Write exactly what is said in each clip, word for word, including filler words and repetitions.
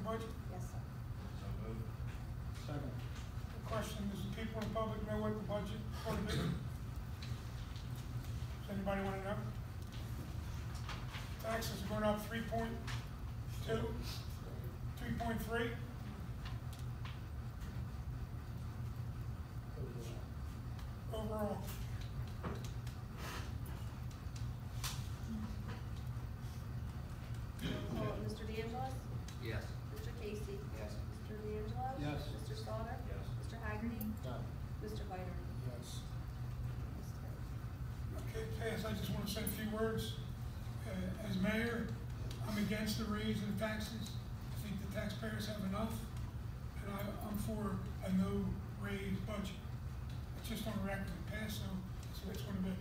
the budget? Yes, sir. So moved. Second. The question is, the people in the public know what the budget is going to be? Does anybody want to know? Taxes are going up three point two, three point three. Overall. Roll call, Mister DeAngelis? Yes. Mister Casey? Yes. Mister D'Angelo? Yes. Mister Sauter? Yes. Mister Hagerty? No. Mister Viter? Yes. Okay, pass. I just want to say a few words. Uh, as mayor, I'm against the raise in taxes. I think the taxpayers have enough, and I, I'm for a no raise budget. It's just on record, pass, so that's what it's going to be.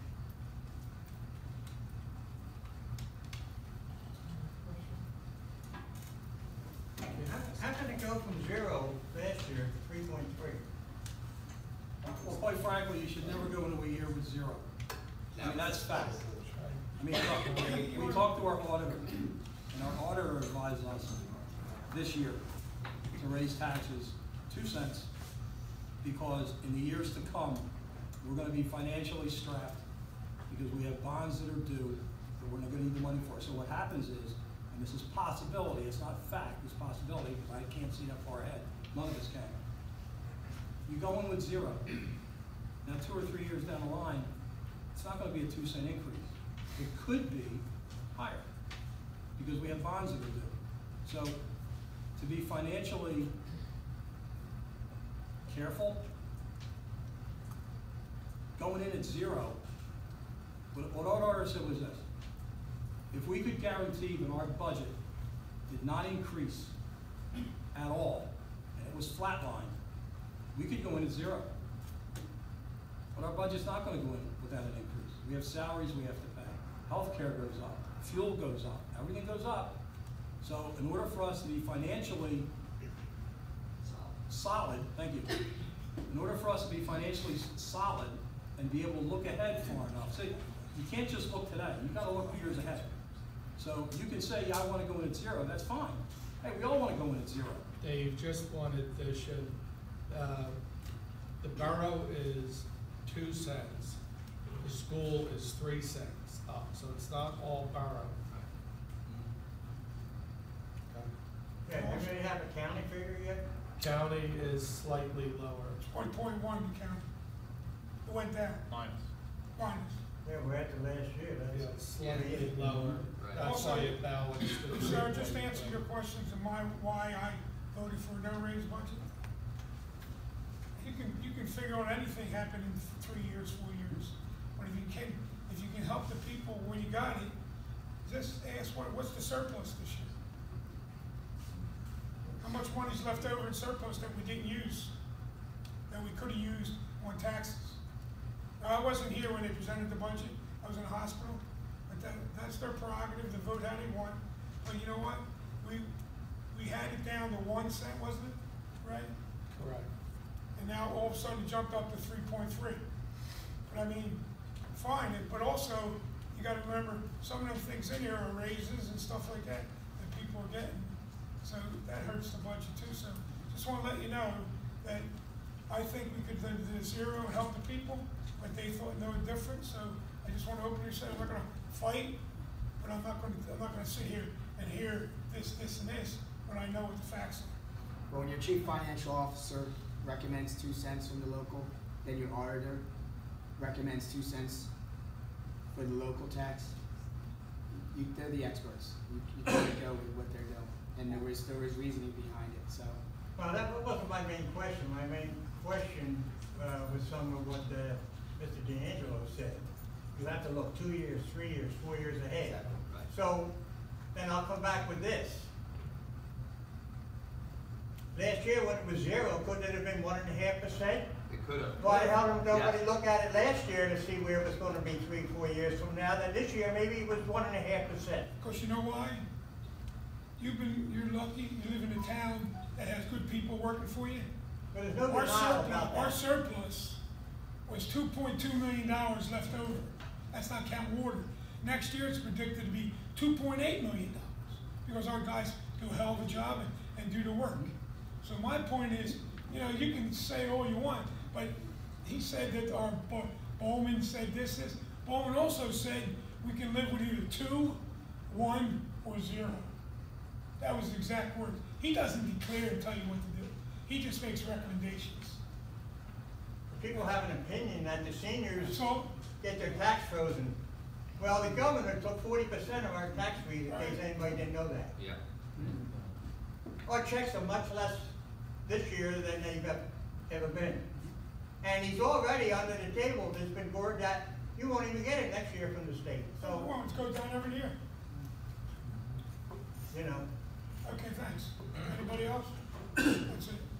How, how can it go from zero last year to three point three? Well, quite frankly, you should never go into a year with zero. I mean, that's fact. I mean, look, we, we talked to our auditor, and our auditor advised us this year to raise taxes two cents because in the years to come, we're gonna be financially strapped because we have bonds that are due that we're not gonna need the money for. So what happens is, and this is possibility, it's not fact, it's possibility, because I can't see that far ahead, none of us can. You go in with zero. Now, two or three years down the line, it's not gonna be a two cent increase. It could be higher, because we have bonds that are due. So, to be financially careful, going in at zero, what, what our auditor said was this: if we could guarantee that our budget did not increase at all, and it was flatlined, we could go in at zero. But our budget's not gonna go in without an increase. We have salaries we have to pay. Healthcare goes up, fuel goes up, everything goes up. So in order for us to be financially solid, thank you. In order for us to be financially solid and be able to look ahead far enough, see, you can't just look today, you've gotta look years ahead. So you can say, yeah, I wanna go in at zero, that's fine. Hey, we all wanna go in at zero. Dave, just wanted to show, uh, the borough is two cents, the school is three cents up, so it's not all borough. Yeah, do they have a county figure yet? County is slightly lower. One point one the county. It went down, Minus. minus. Yeah, we're at the last year, Yeah, that's. slightly lower. Right. That's why it balanced. the Sir, just three point answer one. your questions and my, why I voted for a no raise budget. You can, you can figure out anything happened in three years, four years. But if you can, if you can help the people when you got it, just ask what, what's the surplus this year? How much money's left over in surplus that we didn't use, that we could have used on taxes? Now, I wasn't here when they presented the budget, I was in the hospital, but that, that's their prerogative to vote how they want. But you know what, we, we had it down to one cent, wasn't it, right? Correct. And now all of a sudden it jumped up to three point three. But I mean, fine, but also, you gotta remember, some of them things in here are raises and stuff like that, that people are getting. So that hurts the budget too, so just wanna let you know that I think we could do the zero and help the people, but they thought no different, so I just wanna openly say, I'm not gonna fight, but I'm not gonna, I'm not gonna sit here and hear this, this, and this, when I know what the facts are. Well, when your chief financial officer recommends two cents from the local, then your auditor recommends two cents for the local tax, you, they're the experts. You, you can't go with what they're doing, and there was there was reasoning behind it. So, Well, that wasn't my main question. My main question uh, was some of what uh, Mister D'Angelo said. You have to look two years, three years, four years ahead. Exactly, right. So then I'll come back with this. Last year when it was zero, couldn't it have been one and a half percent? It could have. Why the hell did nobody Yes. look at it last year to see where it was gonna be three, four years from now? Then this year, maybe it was one and a half percent. Because you know why? You've been, you're lucky, you live in a town that has good people working for you. But there's no Our denial surplus, about our that. surplus was two point two million dollars left over. That's not counting water. Next year, it's predicted to be two point eight million dollars because our guys do a hell of a job and, and do the work. So my point is, you know, you can say all you want, but he said that our Bo- Bowman said this, this. Bowman also said we can live with either two, one, or zero. That was the exact word. He doesn't declare and tell you what to do. He just makes recommendations. People have an opinion that the seniors So, get their tax frozen. Well, the governor took forty percent of our tax fees, in case anybody didn't know that. Yeah. Our checks are much less this year than they've ev- ever been. And he's already under the table, there's been word that you won't even get it next year from the state. oh, So, well, it goes down every year. you know, Okay, thanks. Anybody else? That's it.